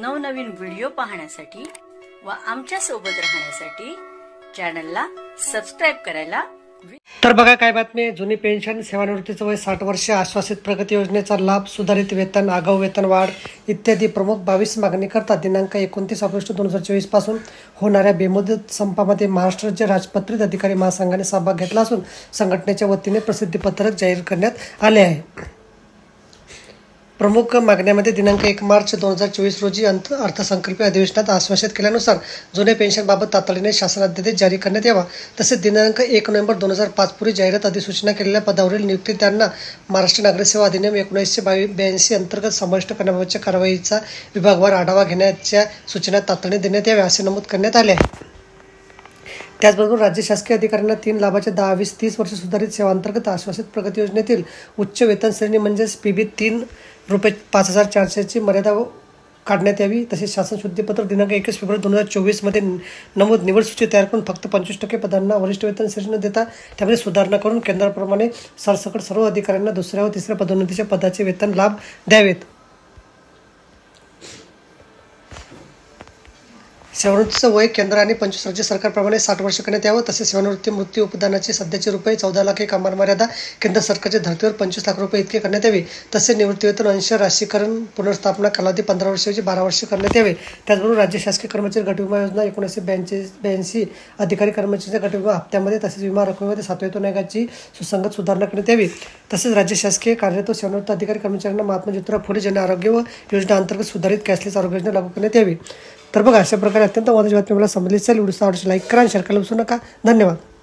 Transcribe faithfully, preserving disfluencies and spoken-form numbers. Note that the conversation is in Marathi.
नवनवीन व्हिडिओ पाहण्यासाठी व आमच्या सोबत राहण्यासाठी चॅनलला सबस्क्राइब करायला। तर बघा काय बातमी, जुनी पेन्शन, सेवानिवृत्तीचं वय साठ वर्ष, आश्वासित प्रगती योजनेचा लाभ, सुधारित वेतन, आगाऊ वेतन वाढ इत्यादी प्रमुख बावीस मागणी करतात दिनांक एकोणतीस ऑगस्ट दोन हजार चोवीस पासून होणाऱ्या बेमुदत संपामध्ये महाराष्ट्र राज्य राजपत्रित अधिकारी महासंघाने सहभाग घेतला असून संघटनेच्या वतीने प्रसिद्धीपत्रक जाहीर करण्यात आले आहे। प्रमुख मागण्यामध्ये दिनांक एक मार्च दोन हजार चोवीस रोजी अर्थसंकल्पीय अधिवेशनात आश्वासित केल्यानुसार जुने पेन्शनबाबत तातडीने शासनादेश जारी करण्यात यावा। तसेच दिनांक एक नोव्हेंबर दोन हजार पाच पूर्वी जाहिरात अधिसूचना केलेल्या पदावरील नियुक्ती त्यांना महाराष्ट्र नागरी सेवा अधिनियम एकोणीसशे बावीस ब्याऐंशी अंतर्गत समाविष्ट करण्याबाबतच्या कारवाईचा विभागवार आढावा घेण्याच्या सूचना तातडीने देण्यात याव्या असे नमूद करण्यात आले आहे। त्याचबरोबर राज्य शासकीय अधिकाऱ्यांना तीन लाभाच्या दहा वीस तीस वर्ष सुधारित सेवांतर्गत आश्वासित प्रगती योजनेतील उच्च वेतन श्रेणी म्हणजेच पी बी तीन रुपये पाच हजार चारशेची मर्यादा काढण्यात यावी। तसेच शासन शुद्धीपत्रक दिनांक एकवीस फेब्रुवारी दोन हजार चोवीसमध्ये नमूद निवड सूची तयार करून फक्त पंचवीस टक्के पदांना वरिष्ठ वेतन श्रेणी न देता त्यामध्ये सुधारणा करून केंद्राप्रमाणे सरसकट सर्व अधिकाऱ्यांना दुसऱ्या व तिसऱ्या पदोन्नतीच्या पदाचे वेतन लाभ द्यावेत। सेवानिवृत्तीचं वय केंद्र आणि पंचवीस राज्य सरकारप्रमाणे साठ वर्ष करण्यात यावं। तसेच सेवानिवृत्ती मृत्यू उपदानाची सध्याची रुपये चौदा लाख एक कमाल मर्यादा केंद्र सरकारच्या धर्तीवर पंचवीस लाख रुपये इतके करण्यात यावे। तसेच निवृत्तीवेतन अंश राशीकरण पुनर्स्थापना कालावधी पंधरा वर्षाची बारा वर्ष करण्यात यावे। त्याचबरोबर राज्य शासकीय कर्मचारी गट विमा योजना एकोणीसशे ब्याऐंशी ब्याऐंशी अधिकारी कर्मचाऱ्यांच्या गट विमा हप्त्यामध्ये तसेच विमा रकमेमध्ये सातवेतन आयोगाची सुसंगत सुधारणा करण्यात यावी। तसेच राज्य शासकीय कार्यरत व सेवानिवृत्त अधिकारी कर्मचाऱ्यांना महात्मा ज्योतिराव फुले जन आरोग्य व योजना अंतर्गत सुधारित कॅशलेस आरोग्य योजना लागू करण्यात यावी। तर बघा, अशा प्रकारे अत्यंत महत्त्वाची बातमी मला समजली असेल। व्हिडिओ आवडल्यास लाईक करा आणि शेअर करायला विसरू नका। धन्यवाद।